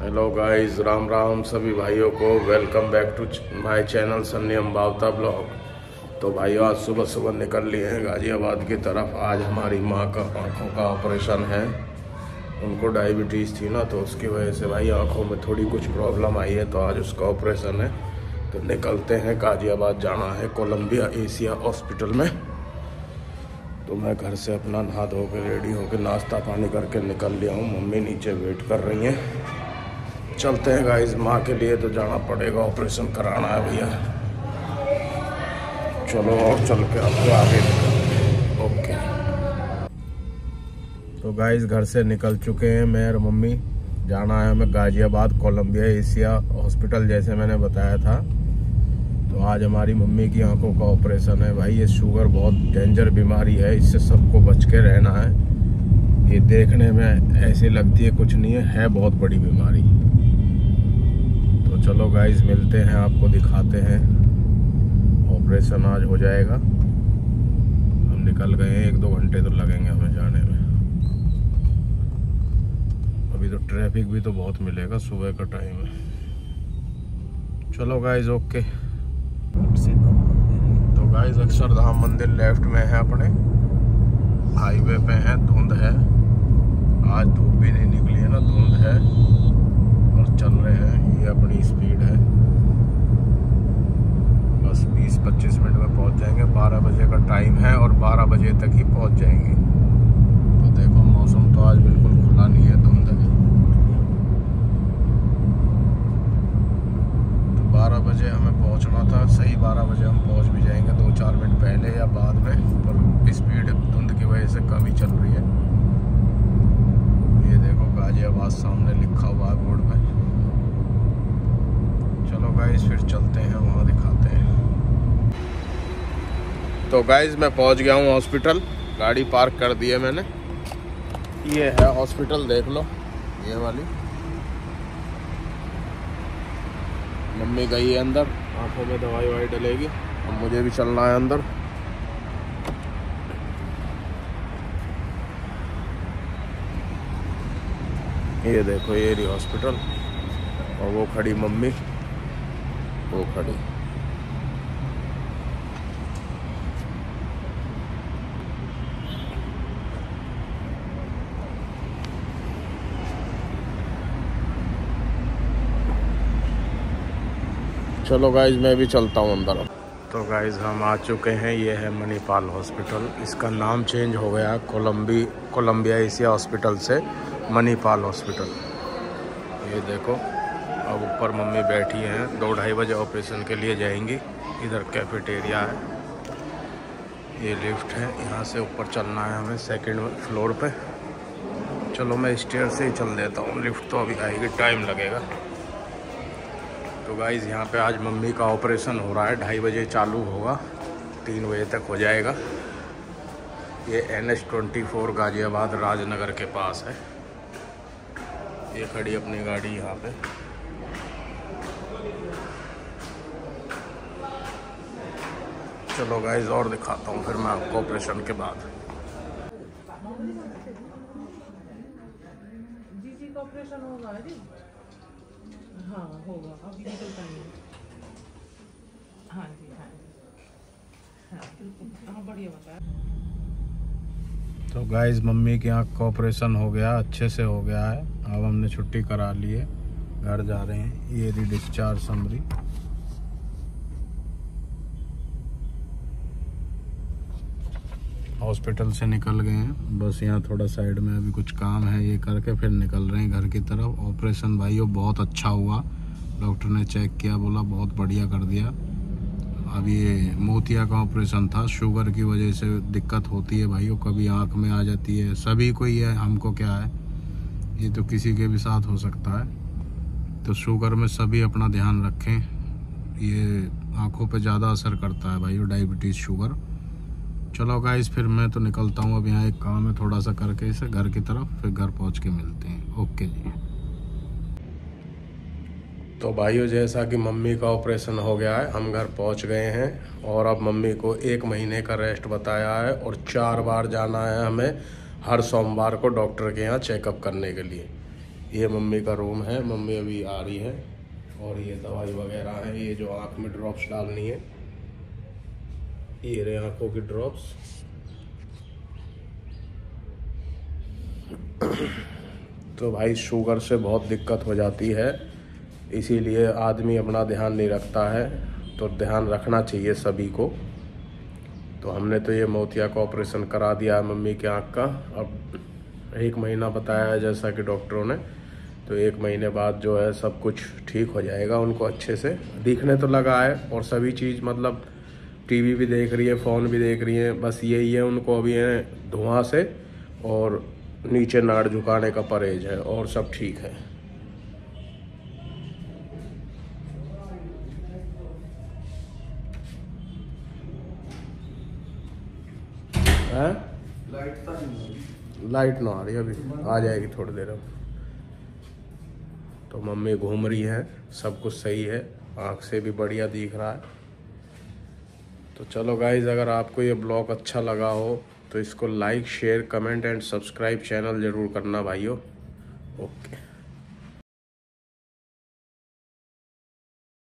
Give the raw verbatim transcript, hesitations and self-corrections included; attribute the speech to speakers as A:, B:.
A: Hello guys, Ram Ram सभी भाइयों को। Welcome back to my channel Sunny Ambawata blog. तो भाइयों, आज सुबह सुबह निकल लिए हैं गाजियाबाद की तरफ। आज हमारी माँ का आँखों का ऑपरेशन है। उनको डायबिटीज़ थी ना, तो उसकी वजह से भाई आँखों में थोड़ी कुछ प्रॉब्लम आई है। तो आज उसका ऑपरेशन है, तो निकलते हैं। गाजियाबाद जाना है कोलंबिया एशिया हॉस्पिटल में। तो मैं घर से अपना नहा धो के रेडी होकर नाश्ता पानी करके निकल लिया हूँ। मम्मी नीचे वेट कर रही हैं। चलते हैं गाइस, माँ के लिए तो जाना पड़ेगा, ऑपरेशन कराना है भैया। चलो और चल के आपको आगे ओके। तो गाइस, घर से निकल चुके हैं मैं और मम्मी। जाना है हमें गाजियाबाद कोलंबिया एशिया हॉस्पिटल, जैसे मैंने बताया था। तो आज हमारी मम्मी की आंखों का ऑपरेशन है। भाई ये शुगर बहुत डेंजर बीमारी है, इससे सबको बच के रहना है। ये देखने में ऐसी लगती है कुछ नहीं है, है बहुत बड़ी बीमारी। तो चलो गाइस, मिलते हैं, आपको दिखाते हैं। ऑपरेशन आज हो जाएगा। हम निकल गए हैं, एक दो घंटे तो लगेंगे हमें जाने में। अभी तो ट्रैफिक भी तो बहुत मिलेगा, सुबह का टाइम है। चलो गाइस, ओके। तो गाइस, अक्षरधाम मंदिर लेफ्ट में है अपने, हाईवे पे है। धुंध है, आज धूप भी नहीं निकली है ना, धुंध है और चल रहे हैं। ये अपनी स्पीड है, बस बीस पच्चीस मिनट में पहुंच जाएंगे। बारह बजे का टाइम है और बारह बजे तक ही पहुंच जाएंगे। तो देखो, मौसम तो आज बिल्कुल खुला नहीं है, धुंध है। तो बारह बजे हमें पहुंचना था, सही बारह बजे हम पहुंच भी जाएंगे, दो चार मिनट पहले या बाद में। पर स्पीड धुंध की वजह से कम ही चल रही है। ये देखो, गाजियाबाद सामने लिखा हुआ है बोर्ड पे। चलो गाइस, फिर चलते हैं, वहाँ दिखाते हैं। तो गाइस, मैं पहुँच गया हूँ हॉस्पिटल। गाड़ी पार्क कर दी है मैंने। ये है हॉस्पिटल, देख लो, ये वाली। मम्मी गई है अंदर, आंखों में दवाई ववाई डलेगी। अब मुझे भी चलना है अंदर। ये देखो, ये रही हॉस्पिटल, और वो खड़ी मम्मी, वो खड़ी। चलो गाइज, मैं भी चलता हूँ अंदर। तो गाइज, हम आ चुके हैं। ये है मणिपाल हॉस्पिटल। इसका नाम चेंज हो गया कोलंबी कोलंबिया एशिया हॉस्पिटल से मणिपाल हॉस्पिटल। ये देखो, अब ऊपर मम्मी बैठी हैं। दो ढाई बजे ऑपरेशन के लिए जाएंगी। इधर कैफेटेरिया है, ये लिफ्ट है, यहाँ से ऊपर चलना है हमें सेकंड फ्लोर पे। चलो, मैं स्टेयर से ही चल देता हूँ, लिफ्ट तो अभी आएगी, टाइम लगेगा। तो गाइज़, यहाँ पे आज मम्मी का ऑपरेशन हो रहा है। ढाई बजे चालू होगा, तीन बजे तक हो जाएगा। ये N H twenty four Ghaziabad Rajnagar के पास है। ये खड़ी अपनी गाड़ी यहाँ पे। चलो गाइज़, और दिखाता हूँ फिर मैं आपको ऑपरेशन के बाद।
B: जी जी का ऑपरेशन होगा जी। हाँ होगा, अभी निकल पाएंगे। हाँ जी, हाँ जी, हाँ बिल्कुल, हाँ बढ़िया बताया।
A: तो गाइज, मम्मी की आँख का ऑपरेशन हो गया, अच्छे से हो गया है। अब हमने छुट्टी करा ली है, घर जा रहे हैं। ये री डिस्चार्ज समरी। हॉस्पिटल से निकल गए हैं, बस यहाँ थोड़ा साइड में अभी कुछ काम है, ये करके फिर निकल रहे हैं घर की तरफ। ऑपरेशन भाइयों बहुत अच्छा हुआ। डॉक्टर ने चेक किया, बोला बहुत बढ़िया कर दिया। अब ये मोतिया का ऑपरेशन था, शुगर की वजह से दिक्कत होती है भाइयों, कभी आंख में आ जाती है। सभी को ही है, हमको क्या है, ये तो किसी के भी साथ हो सकता है। तो शुगर में सभी अपना ध्यान रखें, ये आंखों पे ज़्यादा असर करता है भाइयों, डायबिटीज़, शुगर। चलो गाइस, फिर मैं तो निकलता हूँ। अब यहाँ एक काम है, थोड़ा सा करके इसे घर की तरफ, फिर घर पहुँच के मिलते हैं। ओके जी। तो भाइयों, जैसा कि मम्मी का ऑपरेशन हो गया है, हम घर पहुंच गए हैं। और अब मम्मी को एक महीने का रेस्ट बताया है और चार बार जाना है हमें हर सोमवार को डॉक्टर के यहाँ चेकअप करने के लिए। ये मम्मी का रूम है, मम्मी अभी आ रही है। और ये दवाई वगैरह है, ये जो आँख में ड्रॉप्स डालनी है, ये रहे आँखों की ड्रॉप्स। तो भाई शुगर से बहुत दिक्कत हो जाती है, इसीलिए आदमी अपना ध्यान नहीं रखता है, तो ध्यान रखना चाहिए सभी को। तो हमने तो ये मोतिया का ऑपरेशन करा दिया है मम्मी के आँख का। अब एक महीना बताया है जैसा कि डॉक्टरों ने, तो एक महीने बाद जो है सब कुछ ठीक हो जाएगा। उनको अच्छे से दिखने तो लगा है, और सभी चीज़ मतलब टीवी भी देख रही है, फ़ोन भी देख रही है। बस यही है उनको अभी है धुआं से और नीचे नाड़ झुकाने का परहेज है, और सब ठीक है। हैं? लाइट ना आ रही अभी, आ जाएगी थोड़ी देर अब। तो मम्मी घूम रही है, सब कुछ सही है, आँख से भी बढ़िया दिख रहा है। तो चलो गाइज़, अगर आपको ये ब्लॉग अच्छा लगा हो तो इसको like, share, comment and subscribe channel ज़रूर करना भाइयों। ओके।